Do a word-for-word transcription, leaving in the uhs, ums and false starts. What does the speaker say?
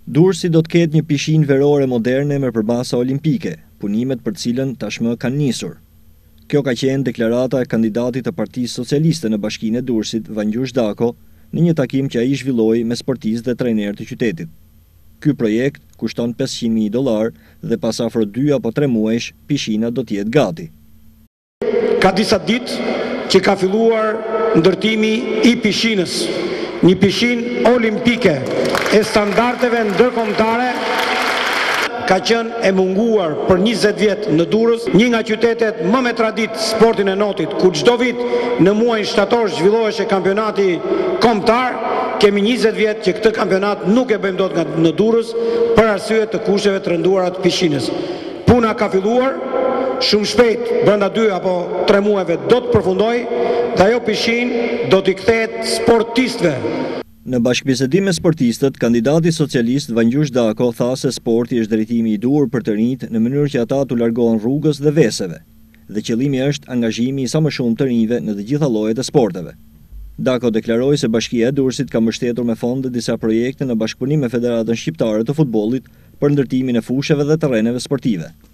Durrësi do të ketë një pishinë verore moderne me përbasa olimpike, punimet për cilën tashmë kanë nisur. Kjo ka qenë deklarata e kandidatit të Partisë Socialiste në Bashkinë e Durrësit, Vangjush Dako, në një takim që ai zhvilloi me sportistë dhe trajnerë të qytetit. Ky projekt kushton pesëqind mijë dollar dhe pas afro dy apo tre muajsh pishina do të jetë gati. Ka disa ditë që ka filluar ndërtimi i pishinës, një pishinë olimpike e standardeve ndërkombëtare. Ka qenë e munguar për njëzet vjet në Durrës, një nga qytetet më me traditë sportin e notit, ku çdo vit në muajin shtator zhvillohej kampionati kombëtar. Kemi njëzet vjet që këtë kampionat nuk e bëjmë dot në Durrës për arsye të kushteve të rënduara të pishinës. Puna ka filluar, shumë shpejt, brenda dy apo tre muajve do të përfundojë dhe ajo pishinë do t'i kthehet sportistëve. Në bashkëbisedim me sportistët, kandidati socialist Vangjush Dako tha se sporti është drejtimi i duhur për të rinjt në mënyrë që ata t'u largohen rrugës dhe veseve, dhe qëllimi është angazhimi i sa më shumë të rinjve në të gjitha llojet e sporteve. Dako deklaroi se Bashkia e Durrësit ka mbështetur me fonde disa projekte në bashkëpunim me Federatën Shqiptare të Futbollit për ndërtimin e fushëve dhe terreneve sportive.